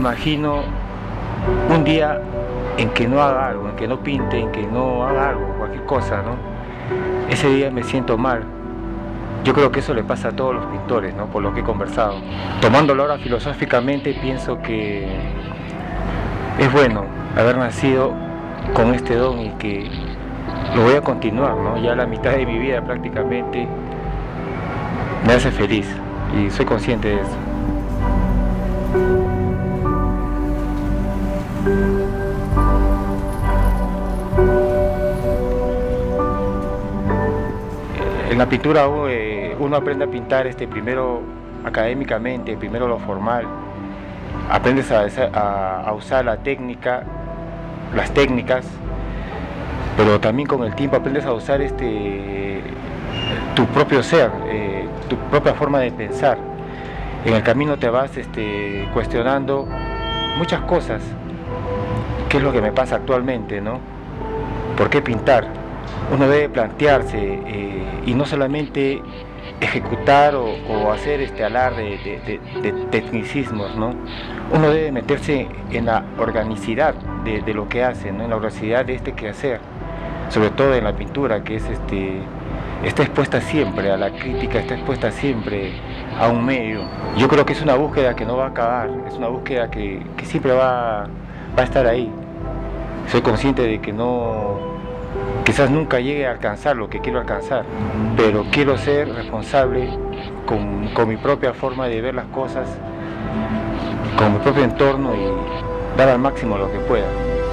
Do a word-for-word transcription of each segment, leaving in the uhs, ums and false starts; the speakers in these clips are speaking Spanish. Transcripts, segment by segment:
imagino un día en que no haga algo, en que no pinte, en que no haga algo, cualquier cosa, ¿no? Ese día me siento mal. Yo creo que eso le pasa a todos los pintores, ¿no? Por lo que he conversado. Tomándolo ahora filosóficamente, pienso que es bueno haber nacido con este don y que lo voy a continuar, ¿no? Ya la mitad de mi vida prácticamente me hace feliz y soy consciente de eso. En la pintura uno aprende a pintar este, primero académicamente, primero lo formal, aprendes a, a, a usar la técnica, las técnicas, pero también con el tiempo aprendes a usar este, tu propio ser, eh, tu propia forma de pensar. En el camino te vas este, cuestionando muchas cosas. ¿Qué es lo que me pasa actualmente, no? ¿Por qué pintar? Uno debe plantearse eh, y no solamente ejecutar o, o hacer este alarde de, de, de tecnicismos, ¿no? Uno debe meterse en la organicidad de, de lo que hace, ¿no? En la organicidad de este quehacer, sobre todo en la pintura, que es este, está expuesta siempre a la crítica, está expuesta siempre a un medio. Yo creo que es una búsqueda que no va a acabar, es una búsqueda que, que siempre va, va a estar ahí. Soy consciente de que no... quizás nunca llegue a alcanzar lo que quiero alcanzar, pero quiero ser responsable con, con mi propia forma de ver las cosas, con mi propio entorno y dar al máximo lo que pueda.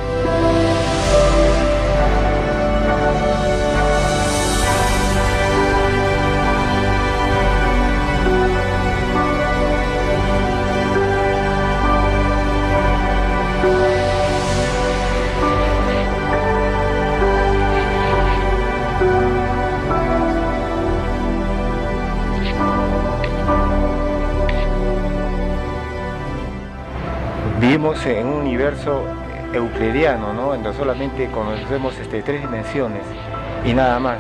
Vivimos en un universo euclidiano, ¿no? En donde solamente conocemos este, tres dimensiones y nada más.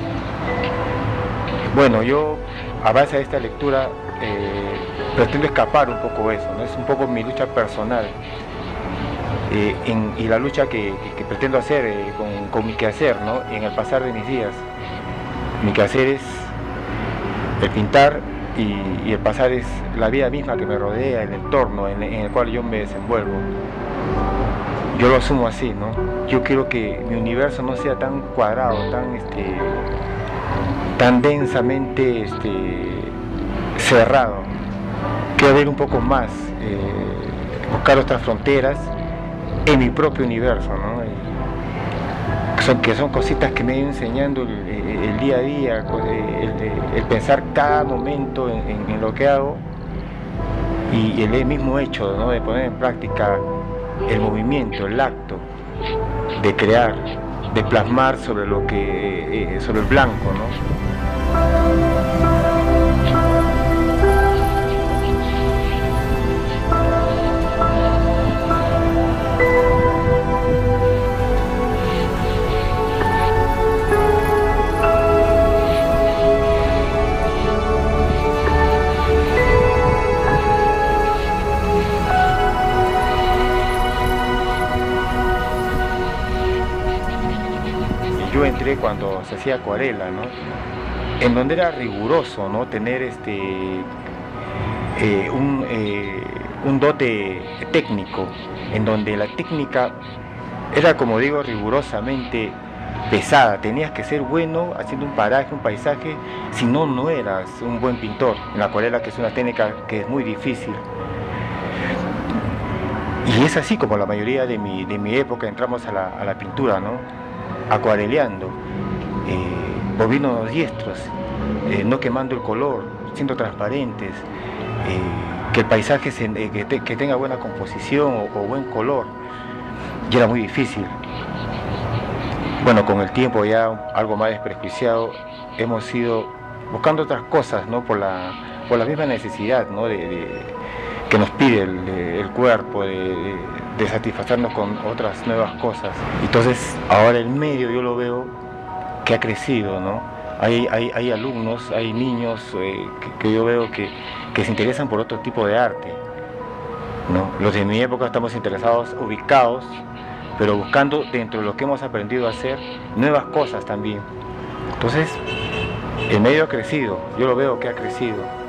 Bueno, yo a base de esta lectura eh, pretendo escapar un poco de eso, ¿no? Es un poco mi lucha personal eh, en, y la lucha que, que, que pretendo hacer eh, con, con mi quehacer, ¿no? En el pasar de mis días. Mi quehacer es el pintar y, y el pasar es la vida misma que me rodea, el entorno en, en el cual yo me desenvuelvo. Yo lo asumo así, ¿no? Yo quiero que mi universo no sea tan cuadrado, tan, este, tan densamente este, cerrado. Quiero ver un poco más, eh, buscar otras fronteras en mi propio universo, ¿no? Y son, que son cositas que me he ido enseñando el, el día a día, el, el, el pensar cada momento en, en, en lo que hago y el mismo hecho, ¿no? De poner en práctica el movimiento, el acto de crear, de plasmar sobre lo que, eh, sobre el blanco, ¿no? Yo entré cuando se hacía acuarela, ¿no? En donde era riguroso, ¿no? Tener este, eh, un, eh, un dote técnico, en donde la técnica era, como digo, rigurosamente pesada. Tenías que ser bueno haciendo un paraje, un paisaje, si no, no eras un buen pintor. En la acuarela, que es una técnica que es muy difícil. Y es así como la mayoría de mi, de mi época entramos a la, a la pintura, ¿no? Acuareleando, eh, bovinos diestros, eh, no quemando el color, siendo transparentes, eh, que el paisaje se, eh, que, te, que tenga buena composición o, o buen color, y era muy difícil. Bueno, con el tiempo ya algo más desprejuiciado, hemos ido buscando otras cosas, ¿no? Por la, por la misma necesidad, ¿no? de, de, que nos pide el, el cuerpo, de, de, de satisfacernos con otras nuevas cosas. Entonces ahora el medio yo lo veo que ha crecido, ¿no? Hay, hay, hay alumnos, hay niños eh, que, que yo veo que, que se interesan por otro tipo de arte. ¿no? Los de mi época estamos interesados, ubicados, pero buscando dentro de lo que hemos aprendido a hacer nuevas cosas también. Entonces, el medio ha crecido, yo lo veo que ha crecido.